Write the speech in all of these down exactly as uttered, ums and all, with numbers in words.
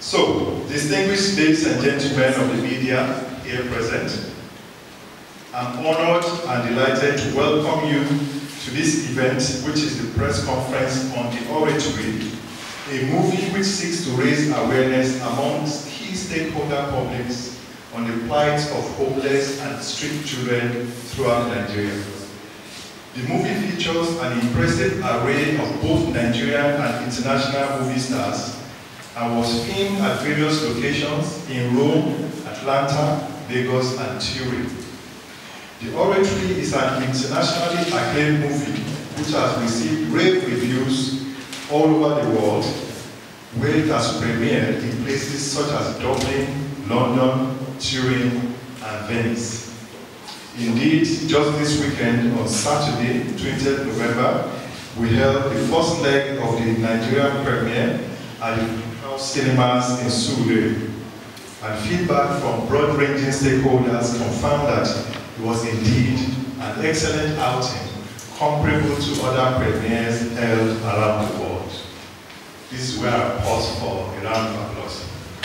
So, distinguished ladies and gentlemen of the media here present, I'm honored and delighted to welcome you to this event, which is the press conference on the Oratory, a movie which seeks to raise awareness amongst key stakeholder publics on the plight of homeless and street children throughout Nigeria. The movie features an impressive array of both Nigerian and international movie stars and was filmed at various locations in Rome, Atlanta, Lagos, and Turin. The Oratory is an internationally acclaimed movie which has received rave reviews all over the world, where it has premiered in places such as Dublin, London, Turin, and Venice. Indeed, just this weekend, on Saturday, twentieth November, we held the first leg of the Nigerian premiere at the cinemas in Surulere. And feedback from broad-ranging stakeholders confirmed that it was indeed an excellent outing, comparable to other premieres held around the world. This is where I pause for a round of applause.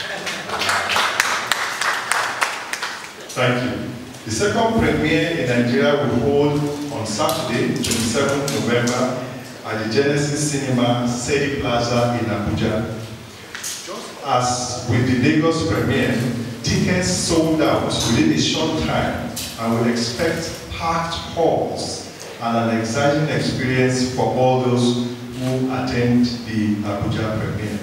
Thank you. The second premiere in Nigeria will hold on Saturday, twenty-seventh November, at the Genesis Cinema, Sedi Plaza in Abuja. Just as with the Lagos premiere, tickets sold out within a short time, and we expect packed halls and an exciting experience for all those who attend the Abuja premiere.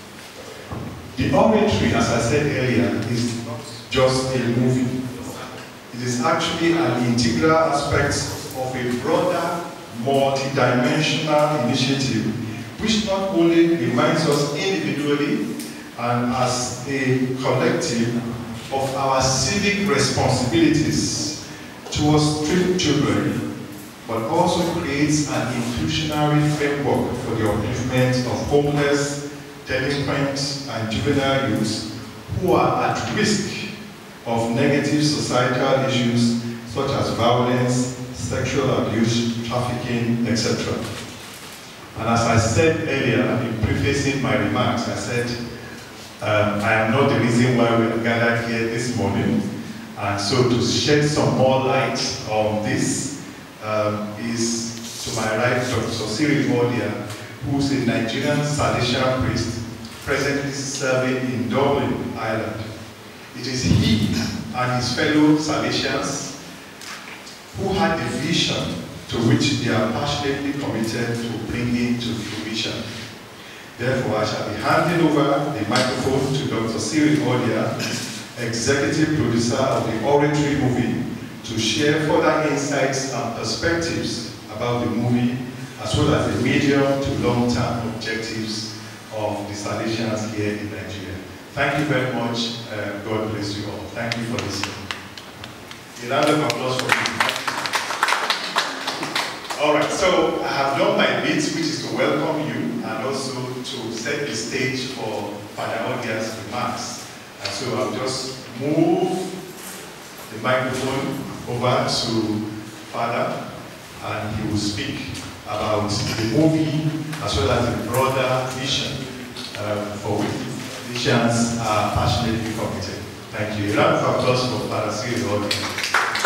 The Oratory, as I said earlier, is not just a movie. It is actually an integral aspect of a broader, multi-dimensional initiative which not only reminds us individually and as a collective of our civic responsibilities towards street children, but also creates an inclusionary framework for the upliftment of homeless, delinquent, and juvenile youths who are at risk of negative societal issues such as violence, sexual abuse, trafficking, et cetera. And as I said earlier in prefacing my remarks, I said um, I am not the reason why we are gathered here this morning. And so to shed some more light on this um, is to my right Doctor Cyril Odia, who is a Nigerian Salesian priest presently serving in Dublin, Ireland. It is he and his fellow Salesians who had the vision to which they are passionately committed to bringing to fruition. Therefore, I shall be handing over the microphone to Doctor Cyril Odia, executive producer of the Oratory movie, to share further insights and perspectives about the movie, as well as the medium to long-term objectives of the Salesians here in Nigeria. Thank you very much. Uh, God bless you all. Thank you for listening. A round of applause for me. All right, so I have done my bit, which is to welcome you and also to set the stage for Father Odia's remarks. And so I'll just move the microphone over to Father, and he will speak about the movie as well as the broader vision um, for which Christians are passionately committed. Thank you. A round of applause for Father Cyril Odia.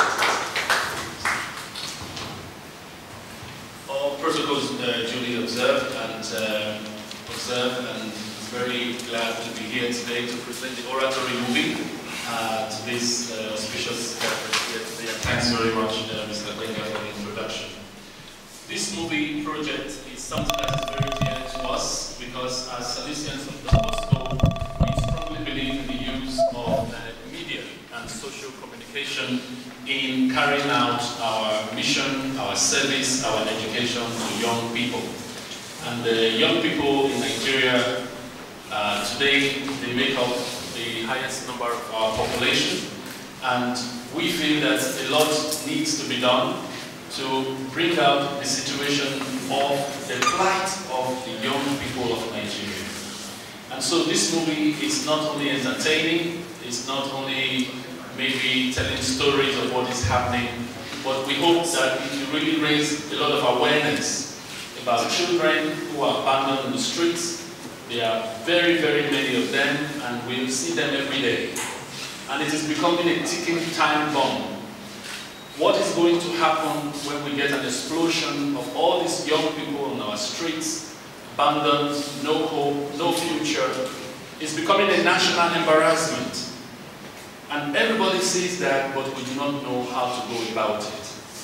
All protocols uh, duly observed and uh, observed, and very glad to be here today to present the Oratory movie uh, to this uh, auspicious effort here. Thanks very much, uh, Mister Benga, for the introduction. This movie project is something that is very dear to us because as Salesians of Don Bosco, we strongly believe in the use of uh, media and social communication in carrying out our mission, our service, our education to young people. And the young people in Nigeria uh, today, they make up the highest number of our population, and we feel that a lot needs to be done to bring out the situation of the plight of the young people of Nigeria. And so this movie is not only entertaining, it's not only maybe telling stories of what is happening, but we hope that it will really raise a lot of awareness about children who are abandoned in the streets, There are very, very many of them, and we'll see them every day. And it is becoming a ticking time bomb. What is going to happen when we get an explosion of all these young people on our streets, abandoned, no hope, no future, is becoming a national embarrassment. And everybody sees that, but we do not know how to go about it.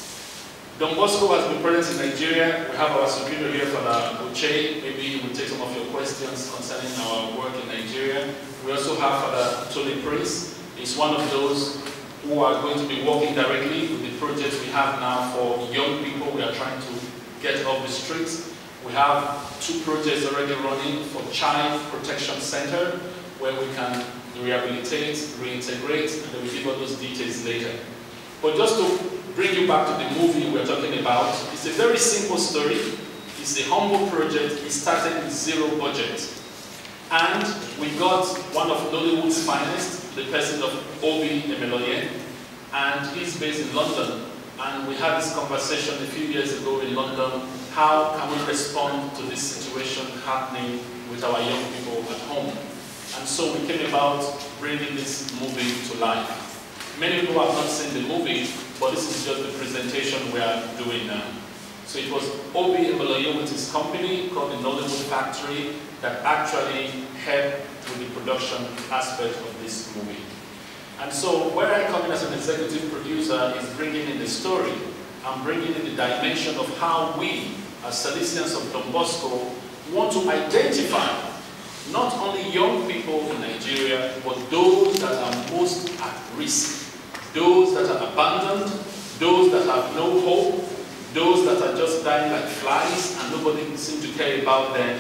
Don Bosco has been present in Nigeria. We have our superior here, Father Oche. Maybe he will take some of your questions concerning our work in Nigeria. We also have Father Tony Prince. He's one of those who are going to be working directly with the project we have now for young people. We are trying to get off the streets. We have two projects already running for Child Protection Center, where we can rehabilitate, reintegrate, and then we'll give all those details later. But just to bring you back to the movie we're talking about, it's a very simple story. It's a humble project. It started with zero budget. And we got one of Nollywood's finest, the person of Obi Emeloye, and he's based in London. And we had this conversation a few years ago in London. How can we respond to this situation happening with our young people at home? And so we came about bringing this movie to life. Many people have not seen the movie, but this is just the presentation we are doing now. So it was Obi Emeloye with his company called the Nollywood Factory that actually helped with the production aspect of this movie. And so where I come in as an executive producer is bringing in the story. I'm bringing in the dimension of how we, as Salesians of Don Bosco, want to identify not only young people in Nigeria, but those that are most at risk, those that are abandoned, those that have no hope, those that are just dying like flies and nobody seems to care about them.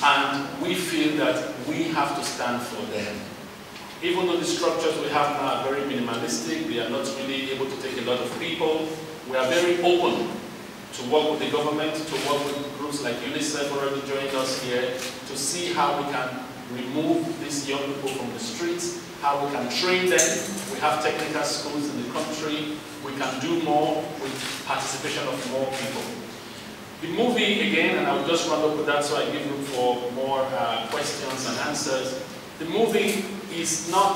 And we feel that we have to stand for them. Even though the structures we have now are very minimalistic, we are not really able to take a lot of people, we are very open to work with the government, to work with groups like UNICEF already joining us here, to see how we can remove these young people from the streets, how we can train them. We have technical schools in the country. We can do more with participation of more people. The movie, again, and I'll just round up with that so I give room for more uh, questions and answers. The movie is not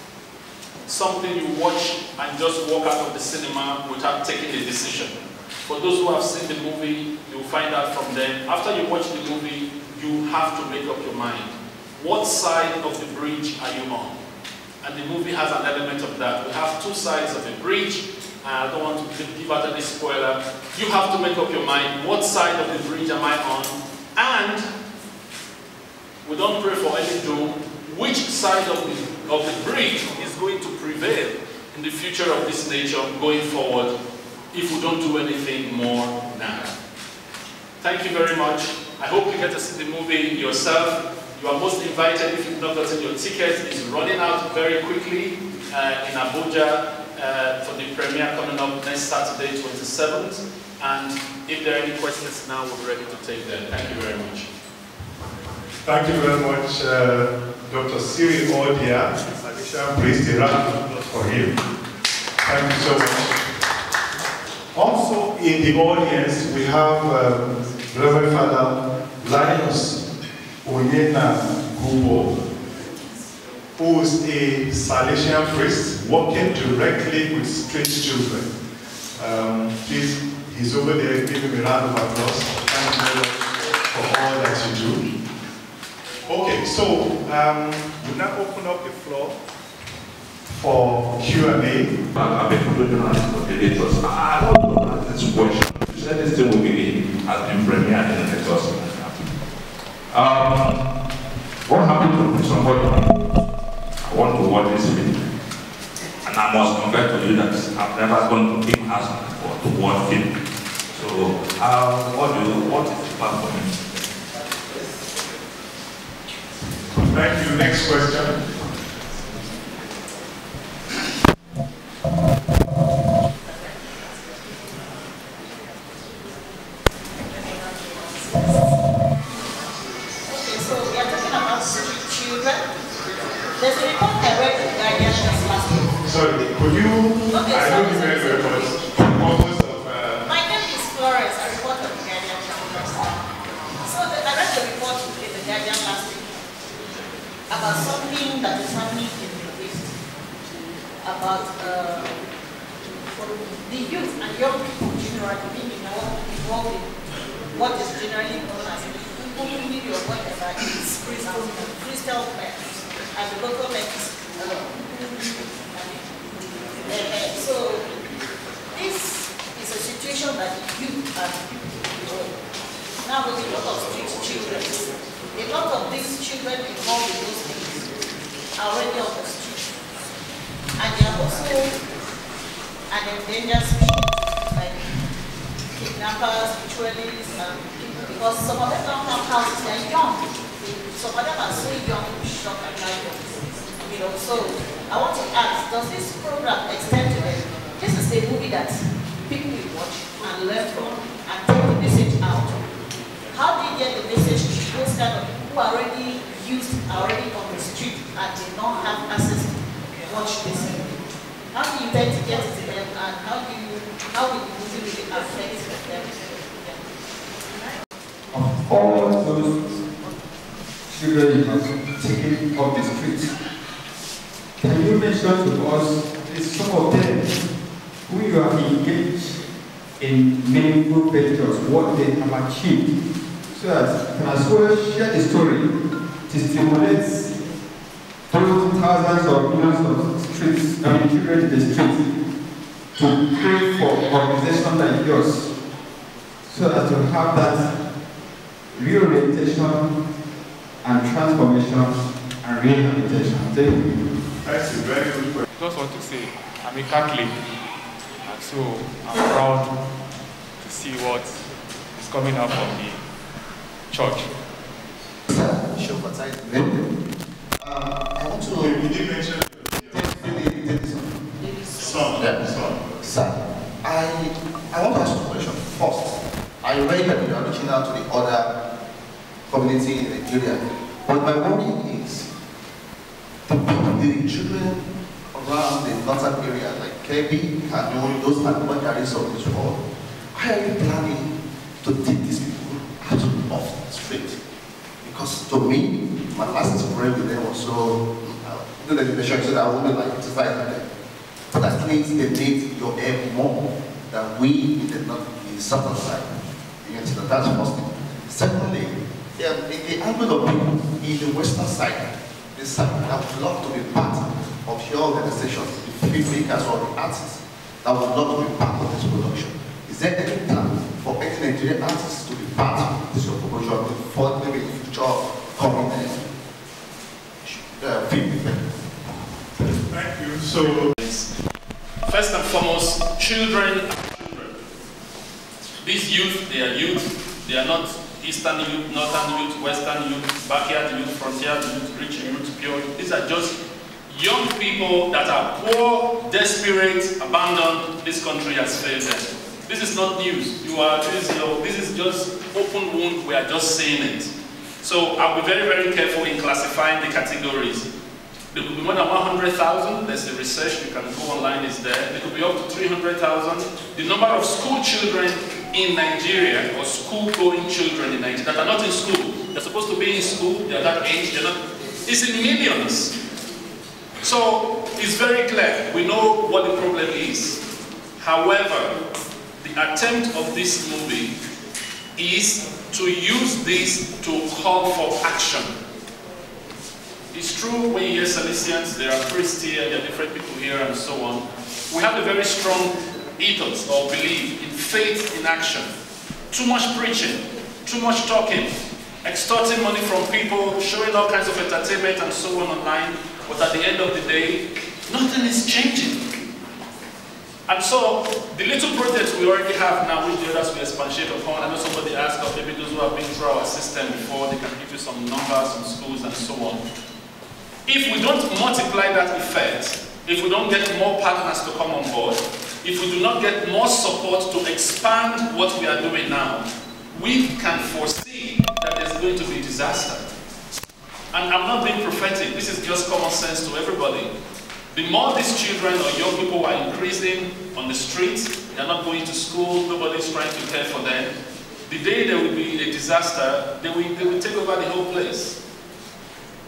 something you watch and just walk out of the cinema without taking a decision. For those who have seen the movie, you'll find out from them. After you watch the movie, you have to make up your mind. What side of the bridge are you on? And the movie has an element of that. We have two sides of a bridge. I don't want to give out any spoiler. You have to make up your mind, what side of the bridge am I on? And we don't pray for any doom. Which side of the, of the bridge is going to prevail in the future of this nation going forward if we don't do anything more now? Thank you very much. I hope you get to see the movie yourself. You are most invited if you've not gotten your ticket. It's running out very quickly uh, in Abuja uh, for the premiere coming up next Saturday, twenty-seventh. And if there are any questions now, we're ready to take them. Thank you very much. Thank you very much, uh, Doctor Siri Odia, Salesian priest, a round of applause for him. Thank you so much. Also in the audience, we have um, Reverend Father Linus Onyena Gubo, who is a Salesian priest working directly with street children. Um, please, he's over there. Give him a round of applause. Thank you very much for all that you do. Okay, so um, we'll now open up the floor for Q and A. I've been putting on coordinators. I want to ask this question. You said this thing will be has been premiered in the next Um, what happened to somebody? I want to watch this film. And I must confess to you that I've never gone to film house before to watch film. So, uh, what do you, what is the part for me? Thank you. Next question. There's a report I read in the Guardian just last week. Sorry, could you, okay, I don't remember very much, purpose of... Uh... My name is Florence, a reporter of the Guardian. So the, I read the report in the Guardian last week. in the East about uh, the youth and young people generally being involved in what is generally known as community or whatever is crystal, crystal pets, and the local pets. Uh, uh, so this is a situation that youth and people involved. Now with a lot of street children, a lot of these children involved in those things are already on the street. And they are also an endangered species, like kidnappers, ritualists, and people, because some of them don't have houses, they are young. Some of them are so young, shocked and young. You know, so I want to ask, does this program extend to them? This is a movie that people will watch and learn from and take the message out. How do you get the message to those kind of people who are already used, are already on the street and do not have access to watch this movie? How do you tend to get it to them, and how do you, how will the movie really affect them? Yeah. Of all those children you have taken off the streets, can you mention to us some of them who you have engaged in meaningful ventures, what they have achieved, so that you can as well share the story to stimulate those thousands or millions of streets, I mean children in the streets, to pray for organizations like yours, so as to have that reorientation and transformation and rehabilitation. Thank you. That's a very good question. I just want to say, I'm a Catholic, and so I'm proud to see what is coming out from the church. Uh, I want to. You did mention son. Yeah, son. Son. I I want to ask a question. First, I read that you are reaching out to the other community in Nigeria, but my worry is the people, the children around the northern area like Kebbi, Kano, those animal carriers of this world. How are you planning to take these people out of the street? Because to me, my last experience with them was so, uh, you know, the nation said I wouldn't like to fight with them. But at least they need your help more than we in the, not, the southern side. You can see that that's first thing. Secondly, yeah, in the angle of people in the western side, the side that would love to be part of your organization, the filmmakers or the artists that would love to be part of this production. Is there any plan for any Nigerian artists to be part of this production for maybe future coming uh, film? Thank you. So, first and foremost, children are children. These youth, they are youth. They are not Eastern youth, Northern youth, Western youth, backyard youth, frontier youth, rich youth, pure youth. These are just young people that are poor, desperate, abandoned. This country has failed them. This is not news. You are, this is, you know, this is just open wound. We are just saying it. So I'll be very, very careful in classifying the categories. There could be more than one hundred thousand. There's the research. You can go online. It's there. There could be up to three hundred thousand. The number of school children in Nigeria, or school-going children in Nigeria that are not in school. They're supposed to be in school. They're that age. They're not. It's in millions. So it's very clear. We know what the problem is. However, the attempt of this movie is to use this to call for action. It's true when you hear Salesians, there are priests here, there are different people here and so on. We have a very strong ethos or belief in faith in action. Too much preaching, too much talking, extorting money from people, showing all kinds of entertainment and so on online, but at the end of the day, nothing is changing. And so, the little projects we already have now, which the others will expatiate upon, I know somebody asked us, maybe those who have been through our system before, they can give you some numbers, some schools and so on. If we don't multiply that effect, if we don't get more partners to come on board, if we do not get more support to expand what we are doing now, we can foresee that there's going to be disaster. And I'm not being prophetic, this is just common sense to everybody. The more these children or young people are increasing on the streets, they're not going to school, nobody's trying to care for them, the day there will be a disaster, they will, they will take over the whole place.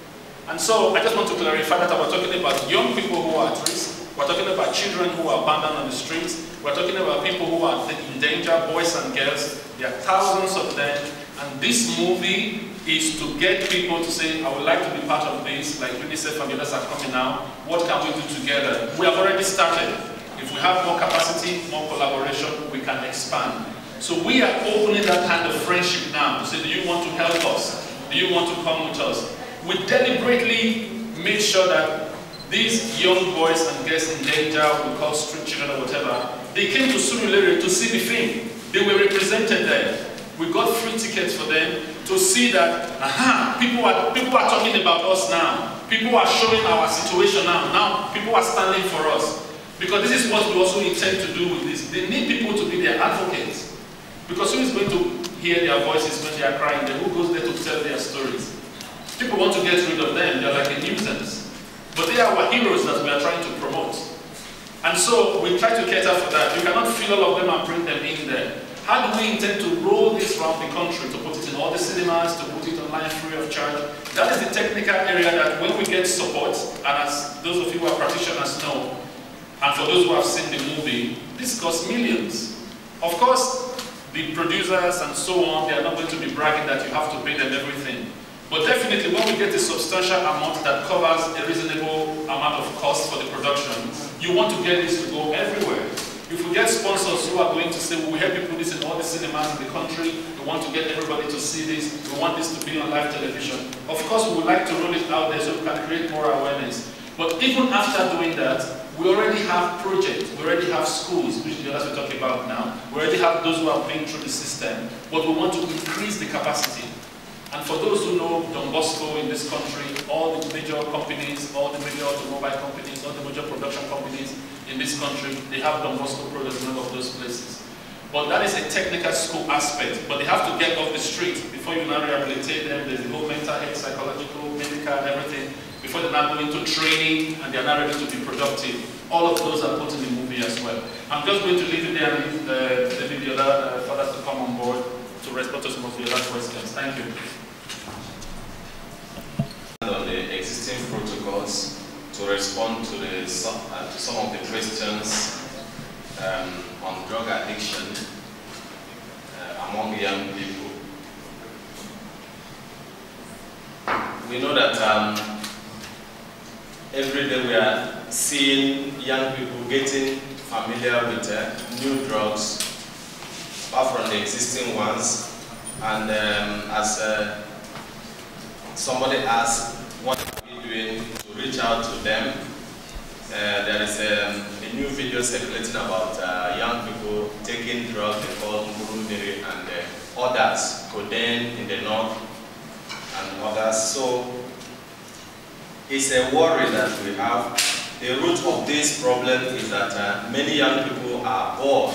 And so I just want to clarify that we're talking about young people who are at risk, we're talking about children who are abandoned on the streets, we're talking about people who are in danger, boys and girls. There are thousands of them, and this movie is to get people to say, I would like to be part of this, like UNICEF and the others are coming now. What can we do together? We have already started. If we have more capacity, more collaboration, we can expand. So we are opening that kind of friendship now to say, do you want to help us? Do you want to come with us? We deliberately made sure that these young boys and girls in danger, we call street children or whatever, they came to Surulere to see the film. They were represented there. We got free tickets for them to see that, aha, people are, people are talking about us now. People are showing our situation now. Now people are standing for us. Because this is what we also intend to do with this. They need people to be their advocates. Because who is going to hear their voices when they are crying? Then who goes there to tell their stories? People want to get rid of them. They're like a nuisance. But they are our heroes that we are trying to promote. And so we try to cater for that. You cannot fill all of them and bring them in there. How do we intend to roll this around the country, to put it in all the cinemas, to put it online free of charge? That is the technical area that when we get support, and as those of you who are practitioners know, and for those who have seen the movie, this costs millions. Of course, the producers and so on, they are not going to be bragging that you have to pay them everything. But definitely when we get a substantial amount that covers a reasonable amount of cost for the production, you want to get this to go everywhere. If we get sponsors who are going to say, we will help you put this in all the cinemas in the country, we want to get everybody to see this, we want this to be on live television. Of course, we would like to roll it out there so we can create more awareness. But even after doing that, we already have projects, we already have schools, which the others we're talking about now. We already have those who have been through the system, but we want to increase the capacity. And for those who know Don Bosco in this country, all the major companies, all the major automobile companies, all the major production companies in this country, they have Don Bosco products in all of those places. But that is a technical school aspect, but they have to get off the street before you now rehabilitate them. There's the whole mental health, psychological, medical, and everything. Before they now go into training and they are now ready to be productive. All of those are put in the movie as well. I'm just going to leave it there and leave uh, the other uh, fathers to come on board to respond to some of the other questions. Thank you. On the existing protocols to respond to, the, uh, to some of the questions um, on drug addiction uh, among young people. We know that um, every day we are seeing young people getting familiar with uh, new drugs, apart from the existing ones. And um, as uh, somebody asked, what are we doing to reach out to them? Uh, there is um, a new video circulating about uh, young people taking drugs they call Murundiri and uh, others, codeine in the north and others. So it's a worry that we have. The root of this problem is that uh, many young people are bored,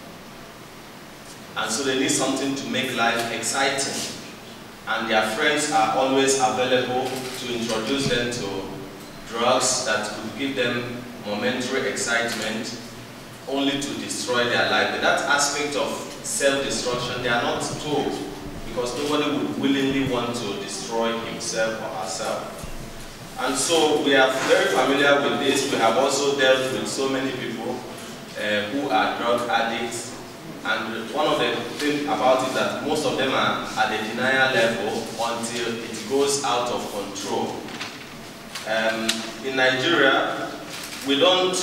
and so they need something to make life exciting. And their friends are always available to introduce them to drugs that could give them momentary excitement, only to destroy their life. But that aspect of self-destruction, they are not told, because nobody would willingly want to destroy himself or herself. And so we are very familiar with this. We have also dealt with so many people uh, who are drug addicts. And one of the things about it is that most of them are at the denial level until it goes out of control. Um, in Nigeria, we don't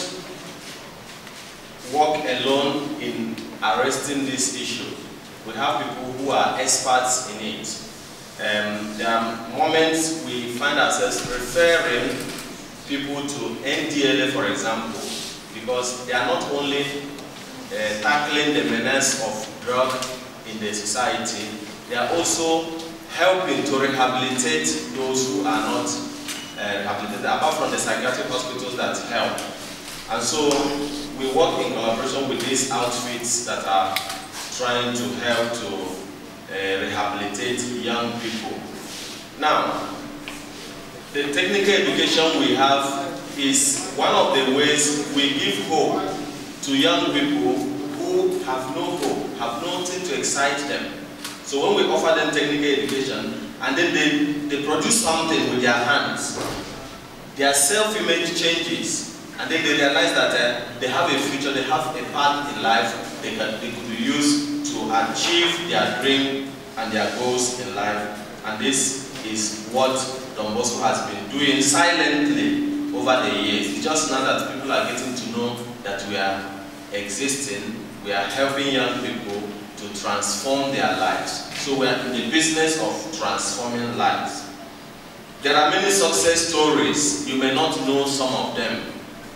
work alone in arresting this issue. We have people who are experts in it. Um, there are moments we find ourselves referring people to N D L A, for example, because they are not only uh, tackling the menace of drug in the society, they are also helping to rehabilitate those who are not uh, rehabilitated, apart from the psychiatric hospitals that help. And so we work in collaboration with these outfits that are trying to help to Uh, rehabilitate young people. Now, the technical education we have is one of the ways we give hope to young people who have no hope, have nothing to excite them. So when we offer them technical education, and then they, they produce something with their hands. Their self-image changes, and then they realize that uh, they have a future, they have a path in life they, can, they could use to achieve their dream and their goals in life. And this is what Don Bosco has been doing silently over the years. It's just now that people are getting to know that we are existing, we are helping young people to transform their lives. So we are in the business of transforming lives. There are many success stories. You may not know some of them.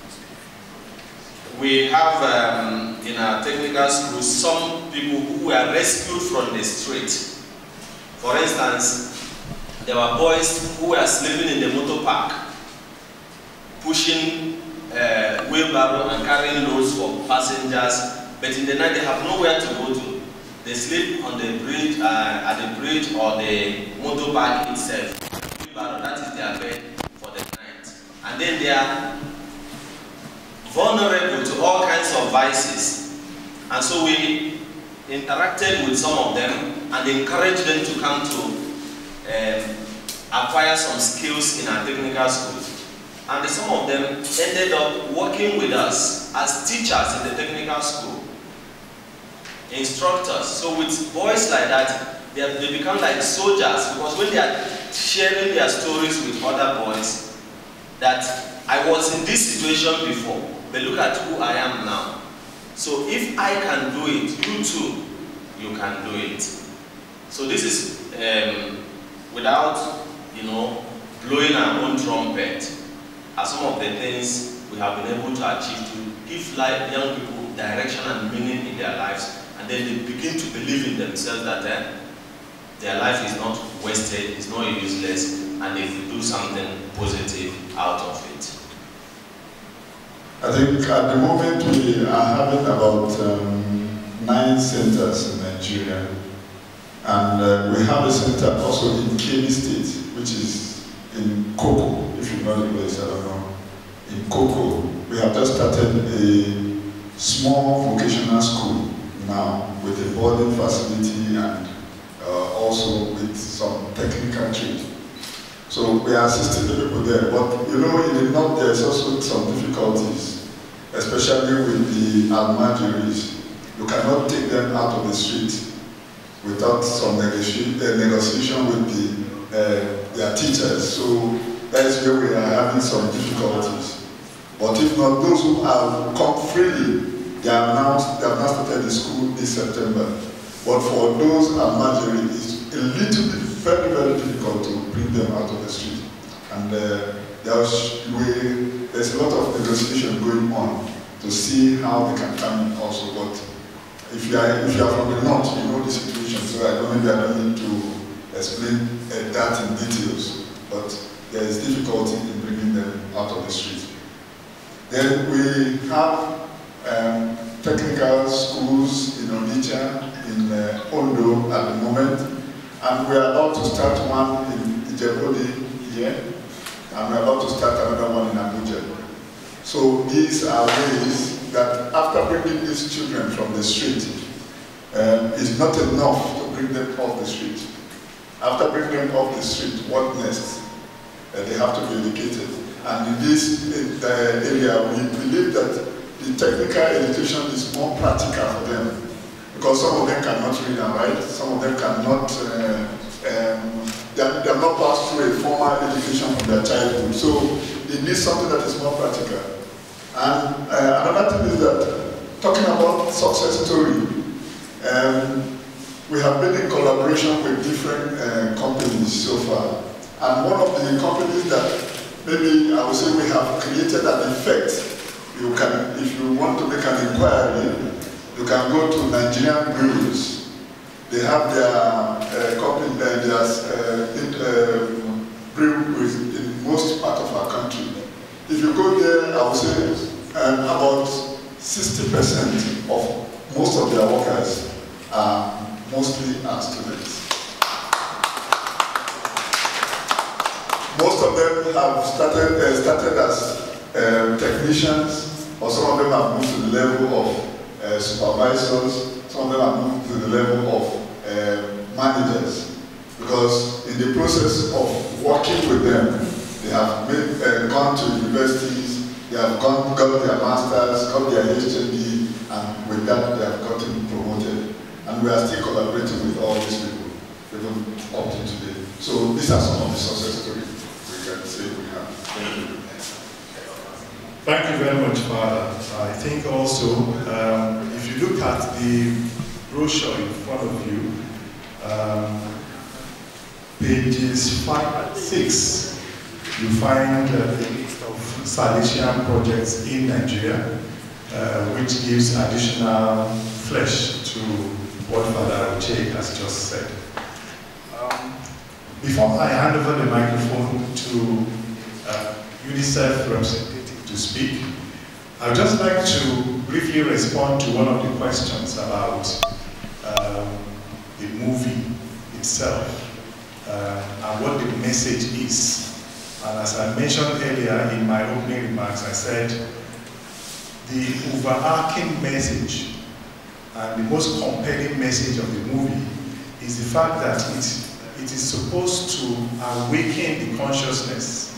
We have um, in our technical school some people who were rescued from the street. For instance, there were boys who were sleeping in the motor park, pushing uh, wheelbarrow and carrying loads for passengers, but in the night they have nowhere to go to. They sleep on the bridge, uh, at the bridge or the motor park itself. That is their bed for the night. And then they are vulnerable to all kinds of vices. And so we interacted with some of them and encouraged them to come to um, acquire some skills in our technical schools. And some of them ended up working with us as teachers in the technical school, instructors. So with boys like that, they, have, they become like soldiers, because when they are sharing their stories with other boys, that I was in this situation before, but look at who I am now. So if I can do it, you too, you can do it. So this is um, without, you know, blowing our own trumpet, are some of the things we have been able to achieve to give life, young people direction and meaning in their lives, and then they begin to believe in themselves that eh, their life is not wasted, it's not useless, and they will do something positive out of it. I think at the moment we are having about um, nine centers in Nigeria, and uh, we have a center also in Kebbi State, which is in Koko, if you know the place, I don't know. In Koko, we have just started a small vocational school now with a boarding facility and uh, also with some technical trade. So we are assisting the people there, but you know, in the north there's also some difficulties, especially with the almajiris. You cannot take them out of the street without some negotiation, uh, negotiation with the uh, their teachers. So that's where we are having some difficulties. But if not, those who have come freely, they have now they have now started the school this September. But for those almajiris, it's a little bit very, very difficult to bring them out of the street. And uh, there's, we, there's a lot of negotiation going on to see how they can come in also. But if you are, if you are from the north, you know the situation, so I don't, maybe I don't need to explain uh, that in details. But there is difficulty in bringing them out of the street. Then we have um, technical schools in Onitsha, in uh, Ondo at the moment. And we are about to start one in Ijebu here, and we are about to start another one in Abuja. So these are ways that after bringing these children from the street, um, it's not enough to bring them off the street. After bringing them off the street, what next? Uh, they have to be educated. And in this uh, area, we believe that the technical education is more practical for them. Because some of them cannot read and write, some of them cannot, uh, um, they, are, they have not passed through a formal education from their childhood. So they need something that is more practical. And uh, another thing is that, talking about success story, um, we have been in collaboration with different uh, companies so far. And one of the companies that maybe I would say we have created an effect, you can, if you want to make an inquiry, you can go to Nigerian breweries. They have their uh, company, uh, their uh, in, uh, breweries in most part of our country. If you go there, I would say um, about sixty percent of most of their workers are mostly our students. Most of them have started, uh, started as uh, technicians, or some of them have moved to the level of Uh, supervisors, some of them are moved to the level of uh, managers. because in the process of working with them, they have made, uh, gone to universities, they have gone, got their masters, got their H N D, and with that they have gotten promoted. And we are still collaborating with all these people, even up to today. So these are some of the success stories we can say we have. Thank you. Thank you very much, Father. I think also, um, if you look at the brochure in front of you, um, pages five and six, you find uh, a list of Salesian projects in Nigeria, uh, which gives additional flesh to what Father Oche has just said. Um, before I hand over the microphone to uh, UNICEF representative to speak, I would just like to briefly respond to one of the questions about um, the movie itself uh, and what the message is. And as I mentioned earlier in my opening remarks, I said the overarching message and the most compelling message of the movie is the fact that it, it is supposed to awaken the consciousness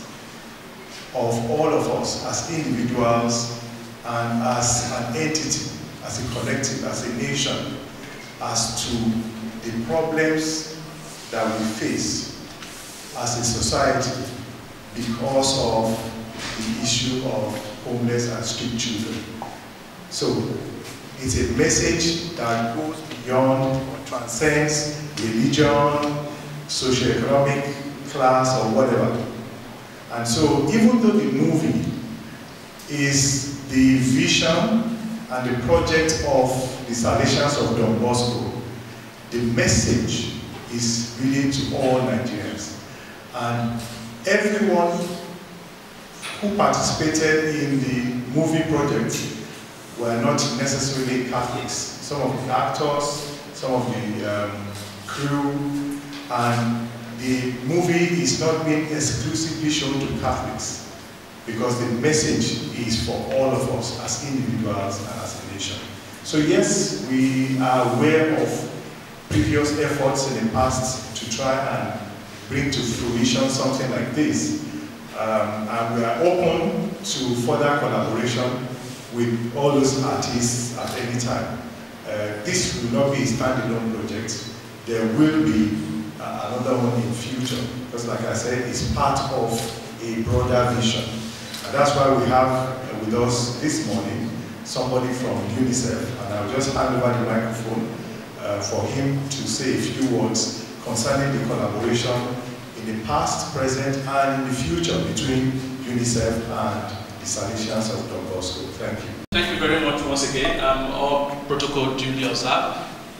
of all of us as individuals and as an entity, as a collective, as a nation, as to the problems that we face as a society because of the issue of homeless and street children. So it's a message that goes beyond or transcends religion, socioeconomic class, or whatever. And so even though the movie is the vision and the project of the Salesians of Don Bosco, the message is really to all Nigerians. And everyone who participated in the movie project were not necessarily Catholics. Some of the actors, some of the um, crew, and the movie is not being exclusively shown to Catholics because the message is for all of us as individuals and as a nation. So yes, we are aware of previous efforts in the past to try and bring to fruition something like this. Um, and we are open to further collaboration with all those artists at any time. Uh, this will not be a standalone project. There will be uh, another one in future, because like I said, it's part of a broader vision. And that's why we have uh, with us this morning somebody from UNICEF, and I'll just hand over the microphone uh, for him to say a few words concerning the collaboration in the past, present, and in the future between UNICEF and the Salesians of Don Bosco. Thank you. Thank you very much once again. Um, all protocol duly observed.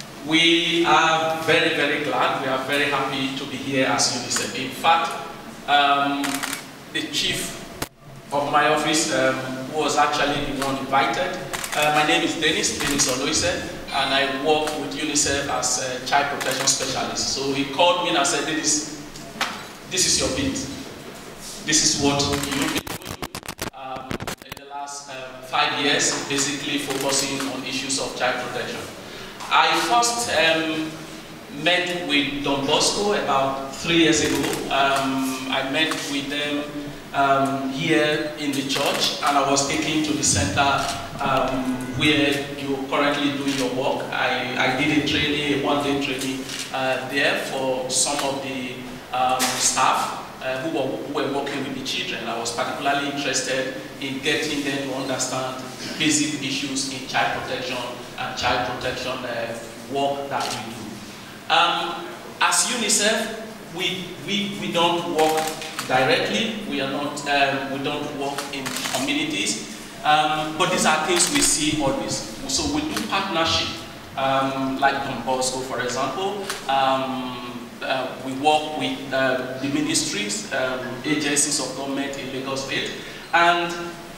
We are very, very glad. We are very happy to be here as UNICEF. In fact, um, the chief of my office um, was actually the one invited. Uh, my name is Dennis, Dennis Oloise, and I work with UNICEF as a child protection specialist. So he called me and I said, Dennis, this is your bit. This is what you've been doing um, in the last uh, five years, basically focusing on issues of child protection. I first um, met with Don Bosco about three years ago. Um, I met with them um, here in the church, and I was taken to the center um, where you're currently doing your work. I, I did a training, a one-day training uh, there for some of the um, staff uh, who, were, who were working with the children. I was particularly interested in getting them to understand basic issues in child protection and child protection uh, work that we do. Um, as UNICEF, we, we, we don't work directly, we, are not, um, we don't work in communities, um, but these are things we see always. So we do partnership, um, like Don Bosco, for example. Um, uh, we work with uh, the ministries, um, agencies of government in Lagos State, and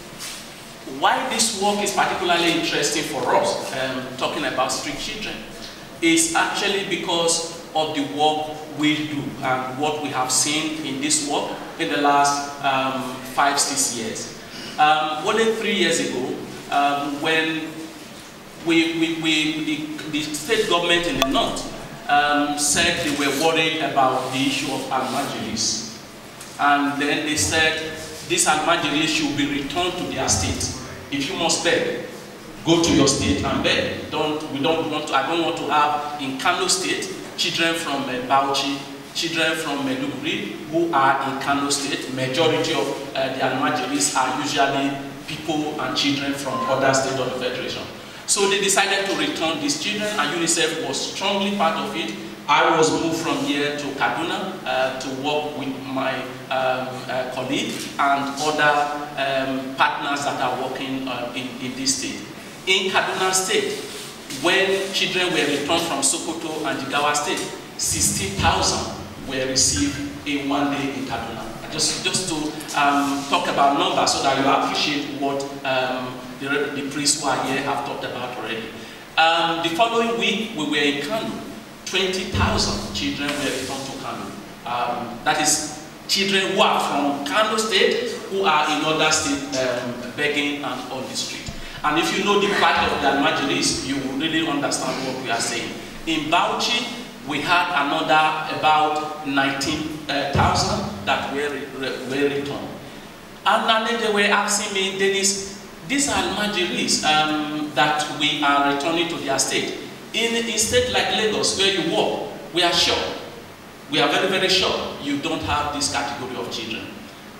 why this work is particularly interesting for us, um, talking about street children, is actually because of the work we do and what we have seen in this work in the last um, five, six years. Um, only three years ago, um, when we, we, we the, the state government in the north um, said they were worried about the issue of almajiris. And then they said these almajiris should be returned to their state. If you must beg, go to your state and beg. Don't, we don't want to, I don't want to have in Kano State children from uh, Bauchi, children from Maiduguri who are in Kano State. Majority of uh, the almajiris are usually people and children from other states of the Federation. So they decided to return these children, and UNICEF was strongly part of it. I was moved from here to Kaduna uh, to work with my um, uh, colleague and other um, partners that are working uh, in, in this state. In Kaduna State, when children were returned from Sokoto and Jigawa State, sixty thousand were received in one day in Kaduna. Just, just to um, talk about numbers so that you appreciate what um, the, the priests who are here have talked about already. Um, the following week, we were in Kano. twenty thousand children were returned to Kano. Um, that is children who are from Kano State, who are in other states um, begging and on the street. And if you know the plight of the almajiris, you will really understand what we are saying. In Bauchi, we had another about nineteen thousand that were, were returned. And then they were asking me, Dennis, these almajiris um, that we are returning to their state, in a state like Lagos, where you work, we are sure, we are very, very sure you don't have this category of children.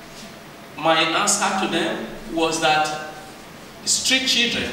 My answer to them was that street children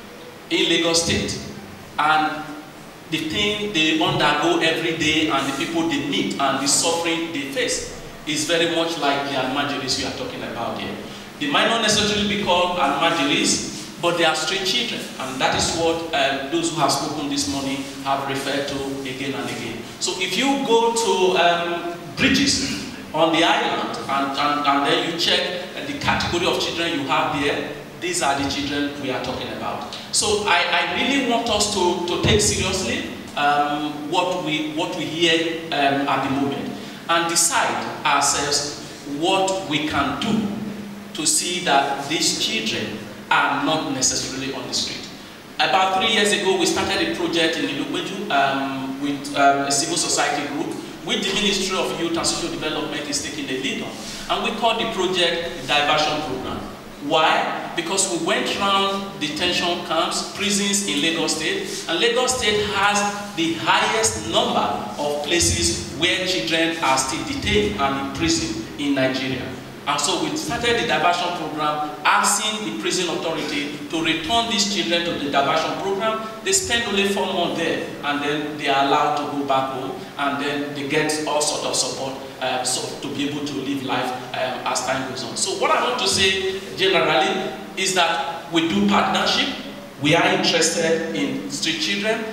in Lagos State and the thing they undergo every day and the people they meet and the suffering they face is very much like the almajiris we are talking about here. They might not necessarily be called almajiris, but they are street children, and that is what um, those who have spoken this morning have referred to again and again. So if you go to um, bridges on the island and, and, and then you check the category of children you have there, these are the children we are talking about. So I, I really want us to, to take seriously um, what, we, what we hear um, at the moment and decide ourselves what we can do to see that these children are not necessarily on the street. About three years ago, we started a project in Ilukweju um, with um, a civil society group, which the Ministry of Youth and Social Development is taking the lead on. And we called the project the Diversion Program. Why? Because we went around detention camps, prisons in Lagos State, and Lagos State has the highest number of places where children are still detained and imprisoned in Nigeria. And so we started the diversion program, asking the prison authority to return these children to the diversion program. They spend only four months there, and then they are allowed to go back home, and then they get all sort of support uh, so to be able to live life um, as time goes on. So what I want to say generally is that we do partnership. We are interested in street children.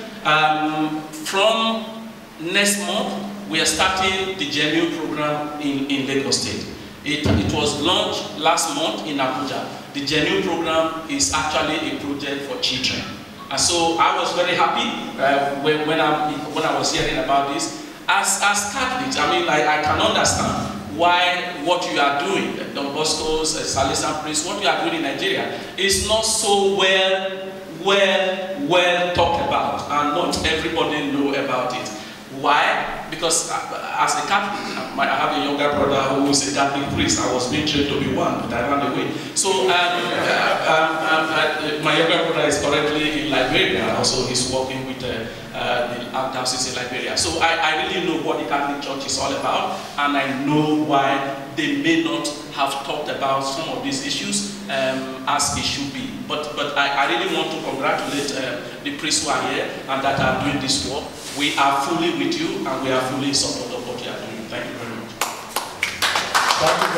Um, from next month, we are starting the Genuine program in, in Lagos State. It, it was launched last month in Abuja. The Genuine program is actually a project for children. And so I was very happy uh, when, when, I, when I was hearing about this. As, as Catholics, I mean, like, I can understand why what you are doing, Don Bosco's, uh, Salesian priests, what you are doing in Nigeria is not so well, well, well talked about, and not everybody know about it. Why? Because uh, as a Catholic, I have a younger brother who is a Catholic priest. I was being trained to be one, but I ran away. So um, uh, um, um, uh, my younger brother is currently in Liberia. Also, he's working with uh, uh, the Archdiocese in Liberia. So I, I really know what the Catholic Church is all about, and I know why they may not have talked about some of these issues um, as it should be. But, but I, I really want to congratulate uh, the priests who are here and that are doing this work. We are fully with you, and we are fully in support of what you are doing. Thank you very much. Thank you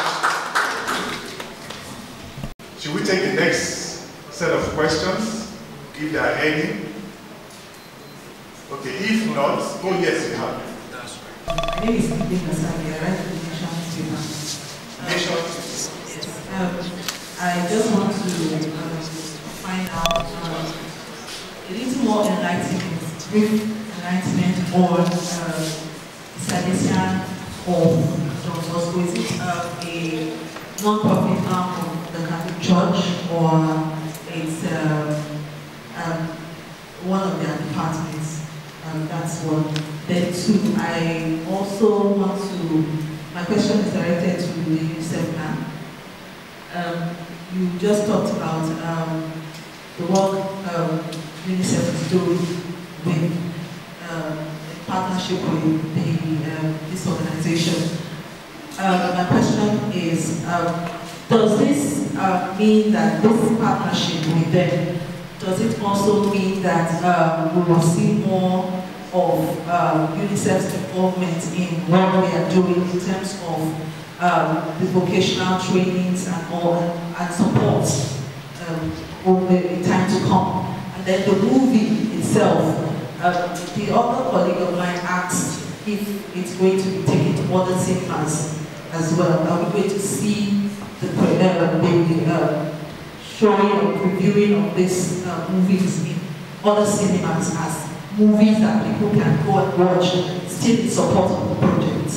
very much. Should we take the next set of questions, if there are any? Okay, if not, oh yes, we have. That's right. My name is Viva Don Bosco Nigeria. I just want to um, find out um, a little more enlightenment, brief enlightenment on uh, Salesian of Don Bosco. Is it uh, a non-profit arm of the Catholic Church, or it's uh, um, one of their departments? Uh, Um, that's one. Then two, I also want to, my question is directed to the UNICEF man. Um, you just talked about um, the work um, UNICEF is doing with um, in partnership with the, um, this organization. Uh, my question is, um, does this uh, mean that this partnership with them, does it also mean that um, we will see more of um, UNICEF's involvement in what we are doing in terms of um, the vocational trainings and all, and support um, over the time to come? And then the movie itself, uh, the other colleague of mine asked if it's going to be taken to other cinemas as well. Are we going to see the, uh, the uh, showing or previewing of these uh, movies in other cinemas as movies that people can go and watch, still in support of the project?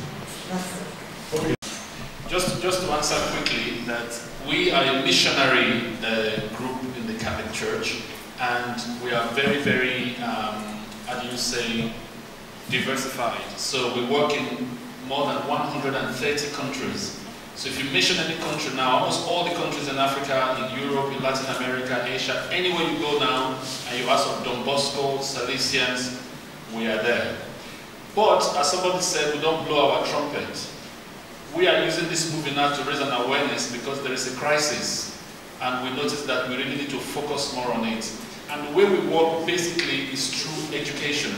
Okay. Just, just to answer quickly, that we are a missionary uh, group in the Catholic Church, and we are very, very, um, how do you say, diversified. So we work in more than one hundred thirty countries. So if you mention any country now, almost all the countries in Africa, in Europe, in Latin America, Asia, anywhere you go now, and you ask of Don Bosco, Salesians, we are there. But as somebody said, we don't blow our trumpet. We are using this movie now to raise an awareness because there is a crisis, and we notice that we really need to focus more on it. And the way we work basically is through education.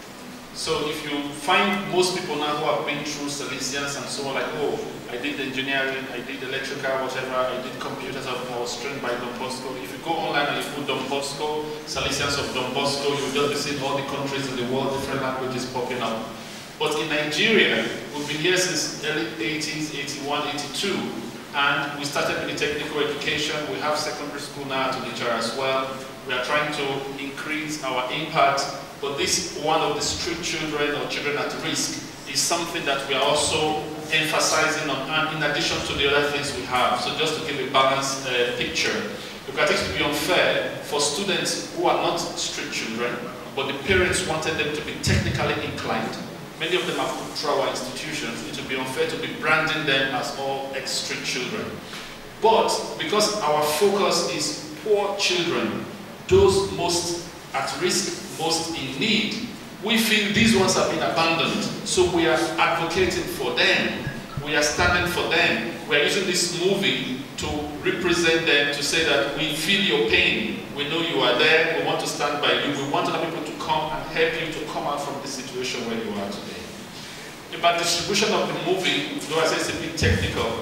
So if you find most people now who have been through Salesians and so on, like, oh, I did engineering, I did electrical, whatever, I did computers, I was trained by Don Bosco. If you go online and you put Don Bosco, Salesians of Don Bosco, you'll just be seeing all the countries in the world, different languages popping up. But in Nigeria, we've been here since early eighties, eighty-one, eighty-two, and we started with the technical education. We have secondary school now to teach as well. We are trying to increase our impact. But this one of the street children or children at risk is something that we are also emphasizing on, and in addition to the other things we have. So just to give a balanced uh, picture, because I think it would be unfair for students who are not street children, but the parents wanted them to be technically inclined. Many of them have come through our institutions. It would be unfair to be branding them as all ex-street children. But because our focus is poor children, those most at risk, most in need, we feel these ones have been abandoned. So we are advocating for them. We are standing for them. We are using this movie to represent them, to say that we feel your pain. We know you are there. We want to stand by you. We want other people to come and help you to come out from the situation where you are today. About distribution of the movie, though I say it's a bit technical,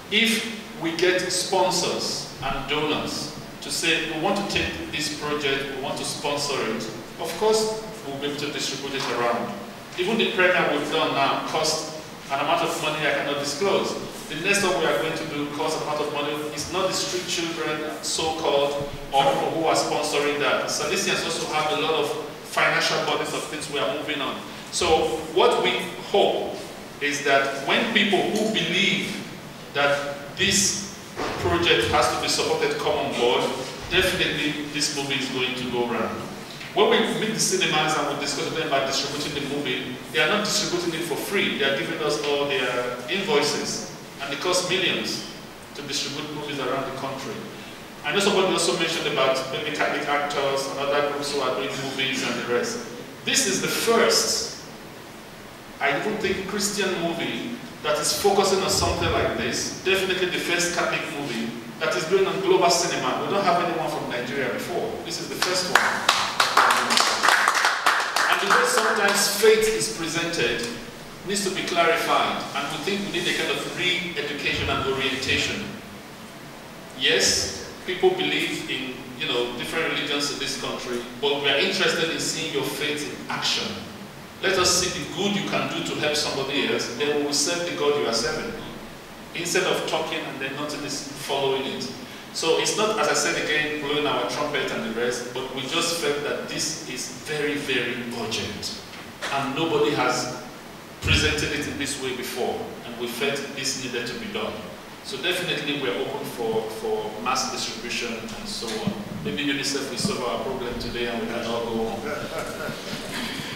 if we get sponsors and donors to say, we want to take this project, we want to sponsor it, of course, we'll be able to distribute it around. Even the premiere we've done now cost an amount of money I cannot disclose. The next one we are going to do costs an amount of money. It's not the street children, so-called, or people who are sponsoring that. Salesians also have a lot of financial bodies of things we are moving on. So what we hope is that when people who believe that this project has to be supported come on board, definitely this movie is going to go around. When we meet the cinemas and we discuss with them about distributing the movie, they are not distributing it for free. They are giving us all their invoices, and it costs millions to distribute movies around the country. I know somebody also mentioned about maybe Catholic actors and other groups who are doing movies and the rest. This is the first, I even think, Christian movie that is focusing on something like this. Definitely the first Catholic movie that is going on global cinema. We don't have anyone from Nigeria before. This is the first one. And because sometimes faith is presented, needs to be clarified, and we think we need a kind of re-education and orientation. Yes, people believe in, you know, different religions in this country, but we are interested in seeing your faith in action. Let us see the good you can do to help somebody else, then we will serve the God you are serving. Instead of talking and then nothing is following it. So it's not, as I said again, blowing our trumpet and the rest, but we just felt that this is very, very urgent. And nobody has presented it in this way before, and we felt this needed to be done. So definitely we're open for, for mass distribution and so on. Maybe UNICEF will solve our problem today and we can all go home.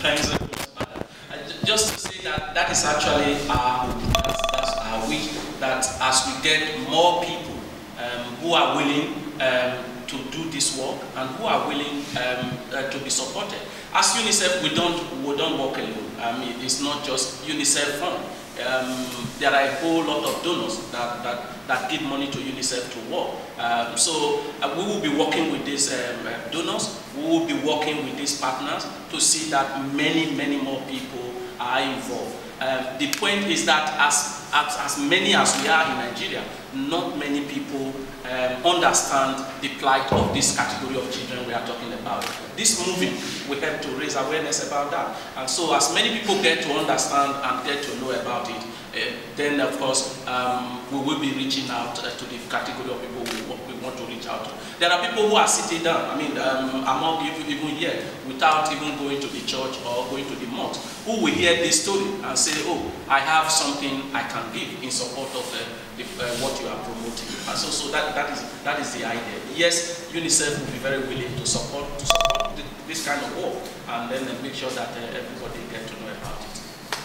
Thanks very much, madam. Uh, just to say that that is actually our, that's, that's our wish, that as we get more people um, who are willing um, to do this work and who are willing um, uh, to be supported. As UNICEF, we don't we don't work alone. I mean, it's not just UNICEF fund. Um, there are a whole lot of donors that, that, that give money to UNICEF to work. Um, so uh, we will be working with these um, uh, donors, we will be working with these partners to see that many, many more people are involved. Um, the point is that as, as, as many as we are in Nigeria, not many people um, understand the plight of this category of children we are talking about. This movement will help to raise awareness about that. And so as many people get to understand and get to know about it, uh, then of course um, we will be reaching out uh, to the category of people we, we want to reach out to. There are people who are sitting down, I mean um, among even, even here, without even going to the church or going to the mosque, who will hear this story and say, oh, I have something I can give in support of uh, the, uh, what you are promoting. And so, so that, that, is, that is the idea. Yes, UNICEF will be very willing to support, to support the, this kind of work, and then uh, make sure that uh, everybody gets to know about it.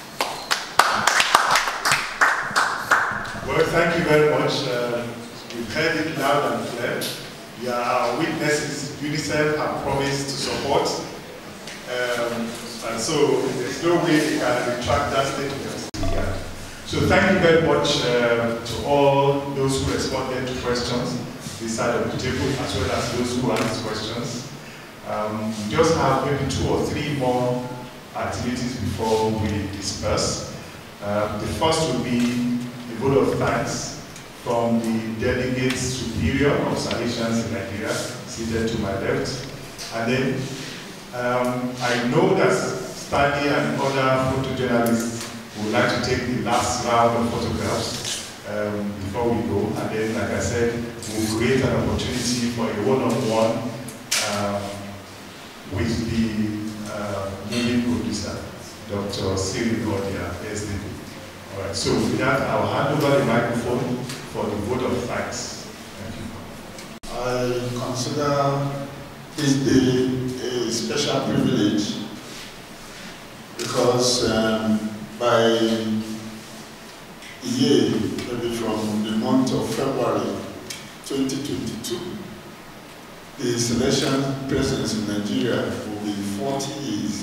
Well, thank you very much. Uh, we've heard it loud and clear. You are our witnesses. UNICEF have promised to support. Um, and so there's no way they can retract that statement. Yeah. So thank you very much uh, to all those who responded to questions this side of the table, as well as those who asked questions. Um, we just have maybe two or three more activities before we disperse. Um, the first will be a vote of thanks from the delegate superior of Salesians in Nigeria, seated to my left. And then um, I know that Stanley and other photojournalists would like to take the last round of photographs um, before we go. And then, like I said, we'll create an opportunity for a one-on-one um, with the uh, movie producer, Doctor Cyril Gordia, S D. All right, so with that, I'll hand over the microphone for the vote of thanks. Thank you. I consider this day a special privilege because um, by a year, maybe from the month of February twenty twenty-two, the Salesian presence in Nigeria will be forty years.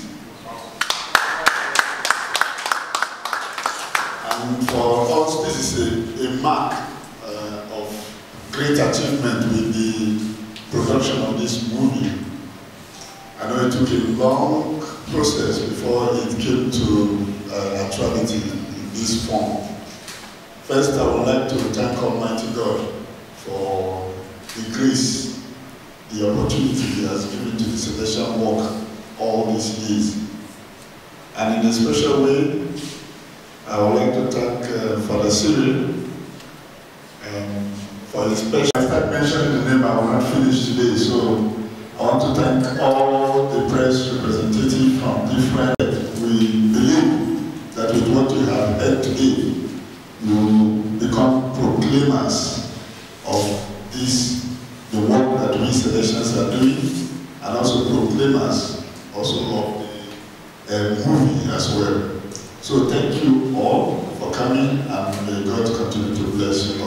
And for us, this is a, a mark uh, of great achievement with the production of this movie. I know it took a long process before it came to uh, actuality in this form. First, I would like to thank Almighty God for the grace, the opportunity He has given to the Salesian work all these years. And in a special way, I would like to thank uh, Father Cyril um, for his special. I start mentioning the name, I will not finish today, so I want to thank all the press representatives from different. We believe that with what you have heard today, you will become proclaimers of this, the work that we Salesians are doing, and also proclaimers also of the uh, movie as well. So thank you all for coming, and may God continue to bless you.